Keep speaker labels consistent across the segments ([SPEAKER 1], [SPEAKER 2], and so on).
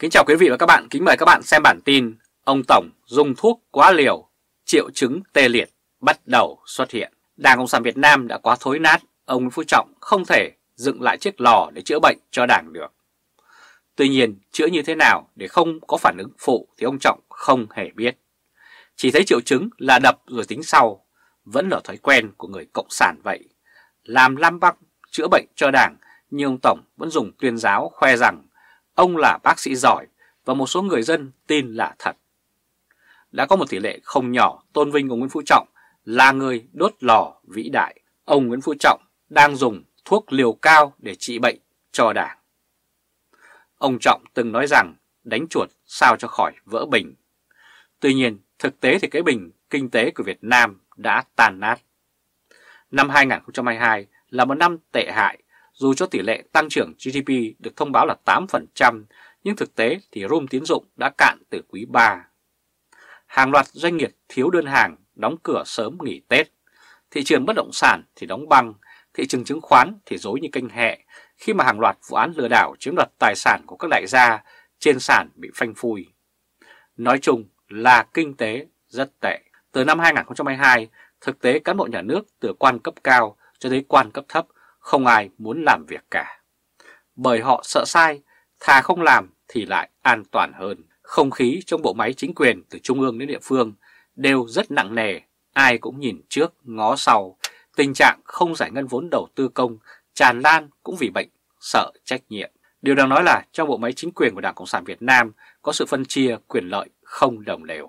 [SPEAKER 1] Kính chào quý vị và các bạn, kính mời các bạn xem bản tin ông Tổng dùng thuốc quá liều, triệu chứng tê liệt bắt đầu xuất hiện. Đảng Cộng sản Việt Nam đã quá thối nát, ông Nguyễn Phú Trọng không thể dựng lại chiếc lò để chữa bệnh cho Đảng được. Tuy nhiên, chữa như thế nào để không có phản ứng phụ thì ông Trọng không hề biết. Chỉ thấy triệu chứng là đập rồi tính sau, vẫn là thói quen của người Cộng sản vậy. Làm lam băm chữa bệnh cho Đảng, nhưng ông Tổng vẫn dùng tuyên giáo khoe rằng ông là bác sĩ giỏi và một số người dân tin là thật. Đã có một tỷ lệ không nhỏ tôn vinh ông Nguyễn Phú Trọng là người đốt lò vĩ đại. Ông Nguyễn Phú Trọng đang dùng thuốc liều cao để trị bệnh cho Đảng. Ông Trọng từng nói rằng đánh chuột sao cho khỏi vỡ bình. Tuy nhiên, thực tế thì cái bình kinh tế của Việt Nam đã tan nát. Năm 2022 là một năm tệ hại, dù cho tỷ lệ tăng trưởng GDP được thông báo là 8%, nhưng thực tế thì room tín dụng đã cạn từ quý 3. Hàng loạt doanh nghiệp thiếu đơn hàng, đóng cửa sớm nghỉ Tết. Thị trường bất động sản thì đóng băng, thị trường chứng khoán thì rối như canh hẹ khi mà hàng loạt vụ án lừa đảo chiếm đoạt tài sản của các đại gia trên sàn bị phanh phui. Nói chung là kinh tế rất tệ. Từ năm 2022, thực tế cán bộ nhà nước từ quan cấp cao cho tới quan cấp thấp không ai muốn làm việc cả. Bởi họ sợ sai, thà không làm thì lại an toàn hơn. Không khí trong bộ máy chính quyền từ trung ương đến địa phương đều rất nặng nề, ai cũng nhìn trước ngó sau. Tình trạng không giải ngân vốn đầu tư công tràn lan cũng vì bệnh sợ trách nhiệm. Điều đáng nói là trong bộ máy chính quyền của Đảng Cộng sản Việt Nam có sự phân chia quyền lợi không đồng đều.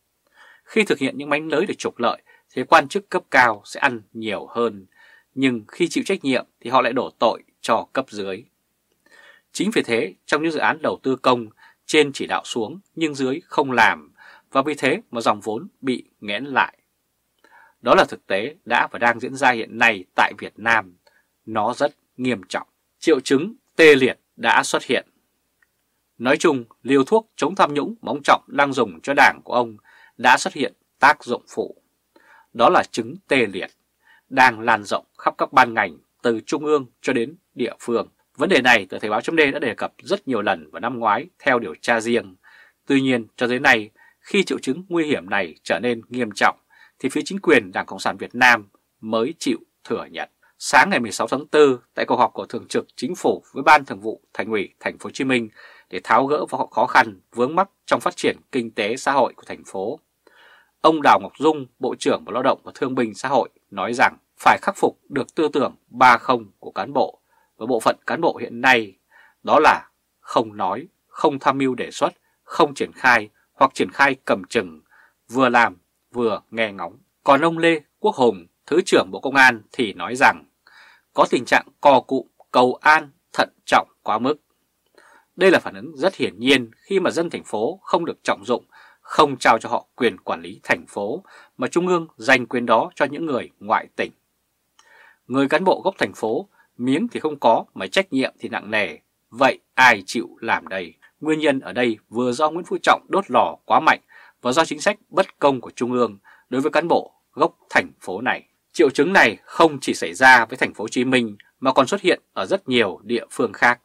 [SPEAKER 1] Khi thực hiện những mánh lới để trục lợi thì quan chức cấp cao sẽ ăn nhiều hơn, nhưng khi chịu trách nhiệm thì họ lại đổ tội cho cấp dưới. Chính vì thế, trong những dự án đầu tư công, trên chỉ đạo xuống nhưng dưới không làm, và vì thế mà dòng vốn bị nghẽn lại. Đó là thực tế đã và đang diễn ra hiện nay tại Việt Nam. Nó rất nghiêm trọng. Triệu chứng tê liệt đã xuất hiện. Nói chung, liều thuốc chống tham nhũng mà ông Trọng đang dùng cho Đảng của ông đã xuất hiện tác dụng phụ. Đó là chứng tê liệt, đang lan rộng khắp các ban ngành từ trung ương cho đến địa phương. Vấn đề này tờ Thời báo chấm D đã đề cập rất nhiều lần vào năm ngoái theo điều tra riêng. Tuy nhiên, cho tới nay, khi triệu chứng nguy hiểm này trở nên nghiêm trọng, thì phía chính quyền Đảng Cộng sản Việt Nam mới chịu thừa nhận. Sáng ngày 16 tháng 4, tại cuộc họp của Thường trực Chính phủ với Ban Thường vụ Thành ủy Thành phố Hồ Chí Minh để tháo gỡ và khó khăn vướng mắc trong phát triển kinh tế xã hội của thành phố, ông Đào Ngọc Dung, Bộ trưởng Bộ Lao động và Thương binh Xã hội nói rằng phải khắc phục được tư tưởng 3-0 của cán bộ và bộ phận cán bộ hiện nay, đó là không nói, không tham mưu đề xuất, không triển khai hoặc triển khai cầm chừng, vừa làm vừa nghe ngóng. Còn ông Lê Quốc Hùng, Thứ trưởng Bộ Công an thì nói rằng có tình trạng cò cụm, cầu an, thận trọng quá mức. Đây là phản ứng rất hiển nhiên khi mà dân thành phố không được trọng dụng, không trao cho họ quyền quản lý thành phố, mà Trung ương dành quyền đó cho những người ngoại tỉnh. Người cán bộ gốc thành phố, miếng thì không có mà trách nhiệm thì nặng nề, vậy ai chịu làm đây? Nguyên nhân ở đây vừa do Nguyễn Phú Trọng đốt lò quá mạnh và do chính sách bất công của Trung ương đối với cán bộ gốc thành phố này. Triệu chứng này không chỉ xảy ra với thành phố Hồ Chí Minh mà còn xuất hiện ở rất nhiều địa phương khác.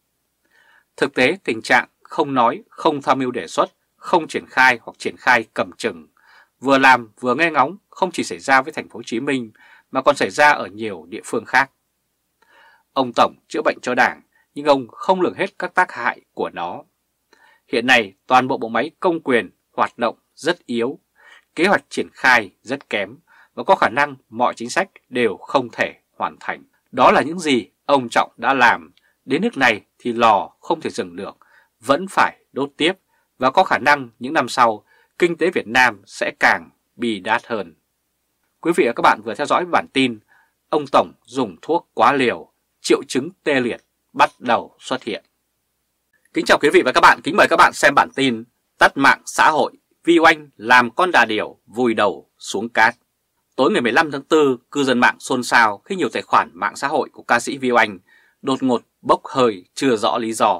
[SPEAKER 1] Thực tế, tình trạng không nói, không tham mưu đề xuất, không triển khai hoặc triển khai cầm chừng, vừa làm vừa nghe ngóng không chỉ xảy ra với thành phố Hồ Chí Minh mà còn xảy ra ở nhiều địa phương khác. Ông Tổng chữa bệnh cho Đảng nhưng ông không lường hết các tác hại của nó. Hiện nay toàn bộ bộ máy công quyền hoạt động rất yếu, kế hoạch triển khai rất kém và có khả năng mọi chính sách đều không thể hoàn thành. Đó là những gì ông Trọng đã làm. Đến nước này thì lò không thể dừng được, vẫn phải đốt tiếp và có khả năng những năm sau kinh tế Việt Nam sẽ càng bi đát hơn. Quý vị và các bạn vừa theo dõi bản tin ông Tổng dùng thuốc quá liều, triệu chứng tê liệt bắt đầu xuất hiện. Kính chào quý vị và các bạn, kính mời các bạn xem bản tin tắt mạng xã hội, Vi Oanh làm con đà điểu vùi đầu xuống cát. Tối ngày 15 tháng 4, cư dân mạng xôn xao khi nhiều tài khoản mạng xã hội của ca sĩ Vi Oanh đột ngột bốc hơi chưa rõ lý do.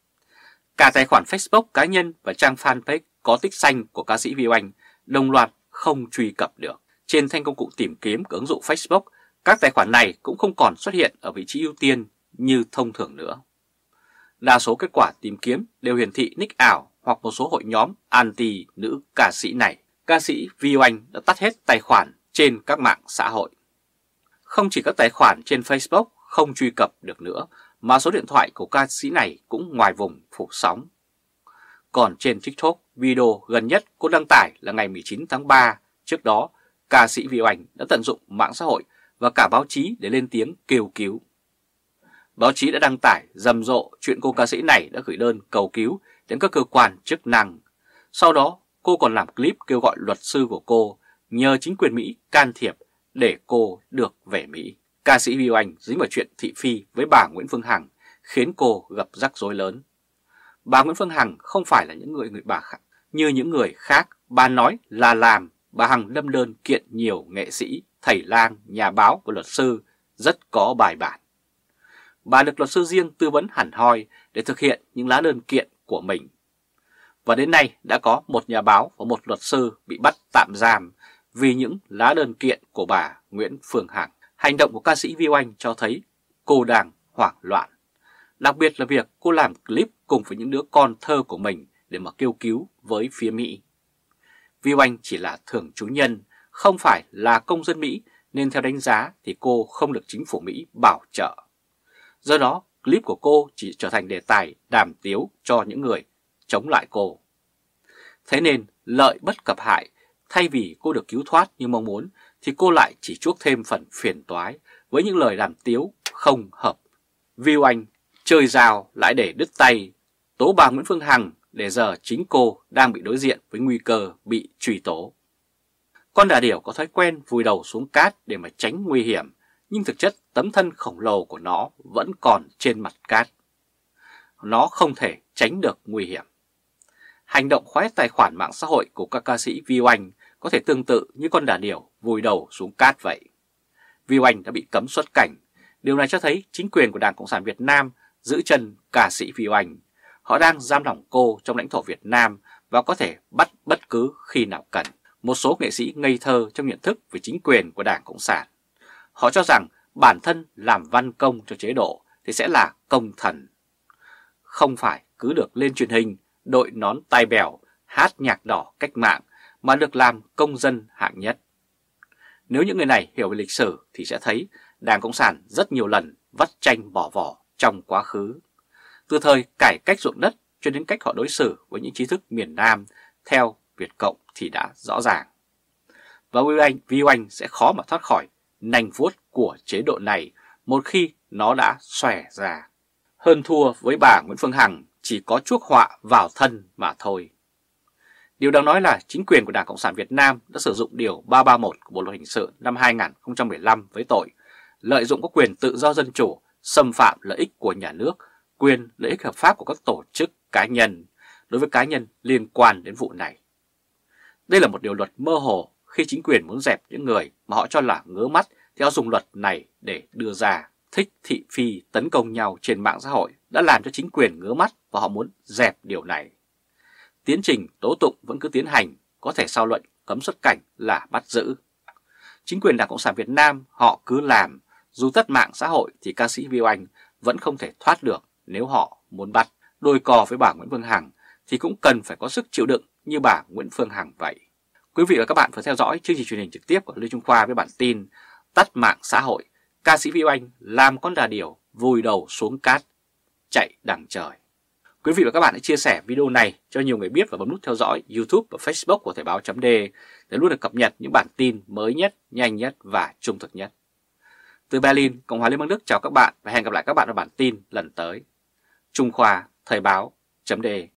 [SPEAKER 1] Cả tài khoản Facebook cá nhân và trang fanpage có tích xanh của ca sĩ Vi Oanh đồng loạt không truy cập được. Trên thanh công cụ tìm kiếm của ứng dụng Facebook, các tài khoản này cũng không còn xuất hiện ở vị trí ưu tiên như thông thường nữa. Đa số kết quả tìm kiếm đều hiển thị nick ảo hoặc một số hội nhóm anti nữ ca sĩ này. Ca sĩ Vi Oanh đã tắt hết tài khoản trên các mạng xã hội. Không chỉ các tài khoản trên Facebook không truy cập được nữa, mà số điện thoại của ca sĩ này cũng ngoài vùng phủ sóng. Còn trên TikTok, video gần nhất cô đăng tải là ngày 19 tháng 3. Trước đó, ca sĩ Vi Oanh đã tận dụng mạng xã hội và cả báo chí để lên tiếng kêu cứu. Báo chí đã đăng tải rầm rộ chuyện cô ca sĩ này đã gửi đơn cầu cứu đến các cơ quan chức năng. Sau đó, cô còn làm clip kêu gọi luật sư của cô nhờ chính quyền Mỹ can thiệp để cô được về Mỹ. Ca sĩ Vi Oanh dính vào chuyện thị phi với bà Nguyễn Phương Hằng khiến cô gặp rắc rối lớn. Bà Nguyễn Phương Hằng không phải là những người bà khác. Như những người khác, bà nói là làm, bà Hằng đâm đơn kiện nhiều nghệ sĩ, thầy lang, nhà báo và luật sư rất có bài bản. Bà được luật sư riêng tư vấn hẳn hoi để thực hiện những lá đơn kiện của mình. Và đến nay đã có một nhà báo và một luật sư bị bắt tạm giam vì những lá đơn kiện của bà Nguyễn Phương Hằng. Hành động của ca sĩ Vi Oanh cho thấy cô đang hoảng loạn. Đặc biệt là việc cô làm clip cùng với những đứa con thơ của mình để mà kêu cứu với phía Mỹ. Vi Oanh chỉ là thường trú nhân, không phải là công dân Mỹ nên theo đánh giá thì cô không được chính phủ Mỹ bảo trợ. Do đó, clip của cô chỉ trở thành đề tài đàm tiếu cho những người chống lại cô. Thế nên, lợi bất cập hại, thay vì cô được cứu thoát như mong muốn, thì cô lại chỉ chuốc thêm phần phiền toái với những lời đàm tiếu không hợp. Vi Oanh chơi rào lại để đứt tay, tố bà Nguyễn Phương Hằng để giờ chính cô đang bị đối diện với nguy cơ bị truy tố. Con đà điểu có thói quen vùi đầu xuống cát để mà tránh nguy hiểm, nhưng thực chất tấm thân khổng lồ của nó vẫn còn trên mặt cát. Nó không thể tránh được nguy hiểm. Hành động khóa tài khoản mạng xã hội của các ca sĩ Vi Oanh có thể tương tự như con đà điểu vùi đầu xuống cát vậy. Vi Oanh đã bị cấm xuất cảnh. Điều này cho thấy chính quyền của Đảng Cộng sản Việt Nam giữ chân ca sĩ Vi Oanh. Họ đang giam lỏng cô trong lãnh thổ Việt Nam và có thể bắt bất cứ khi nào cần. Một số nghệ sĩ ngây thơ trong nhận thức về chính quyền của Đảng Cộng sản. Họ cho rằng bản thân làm văn công cho chế độ thì sẽ là công thần. Không phải cứ được lên truyền hình, đội nón tai bèo, hát nhạc đỏ cách mạng mà được làm công dân hạng nhất. Nếu những người này hiểu về lịch sử thì sẽ thấy Đảng Cộng sản rất nhiều lần vắt chanh bỏ vỏ trong quá khứ. Từ thời cải cách ruộng đất cho đến cách họ đối xử với những trí thức miền Nam theo Việt Cộng thì đã rõ ràng. Và Vi Oanh sẽ khó mà thoát khỏi nanh vuốt của chế độ này một khi nó đã xòe ra. Hơn thua với bà Nguyễn Phương Hằng chỉ có chuốc họa vào thân mà thôi. Điều đáng nói là chính quyền của Đảng Cộng sản Việt Nam đã sử dụng Điều 331 của Bộ Luật Hình sự năm 2015 với tội lợi dụng các quyền tự do dân chủ, xâm phạm lợi ích của nhà nước, quyền lợi ích hợp pháp của các tổ chức cá nhân đối với cá nhân liên quan đến vụ này. Đây là một điều luật mơ hồ khi chính quyền muốn dẹp những người mà họ cho là ngớ mắt thì họ dùng luật này để đưa ra. Thích thị phi tấn công nhau trên mạng xã hội đã làm cho chính quyền ngớ mắt và họ muốn dẹp điều này. Tiến trình tố tụng vẫn cứ tiến hành, có thể sau lệnh cấm xuất cảnh là bắt giữ. Chính quyền Đảng Cộng sản Việt Nam họ cứ làm, dù tắt mạng xã hội thì ca sĩ Vi Oanh vẫn không thể thoát được nếu họ muốn bắt. Đôi cò với bà Nguyễn Phương Hằng thì cũng cần phải có sức chịu đựng như bà Nguyễn Phương Hằng vậy. Quý vị và các bạn vừa theo dõi chương trình truyền hình trực tiếp của Lê Trung Khoa với bản tin Tắt mạng xã hội, ca sĩ Vi Oanh làm con đà điểu vùi đầu xuống cát, chạy đằng trời. Quý vị và các bạn hãy chia sẻ video này cho nhiều người biết và bấm nút theo dõi YouTube và Facebook của Thời báo .d để luôn được cập nhật những bản tin mới nhất, nhanh nhất và trung thực nhất. Từ Berlin, Cộng hòa Liên bang Đức chào các bạn và hẹn gặp lại các bạn ở bản tin lần tới. Trung Khoa, Thời báo .d